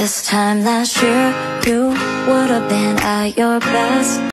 This time last year, you would have been at your best.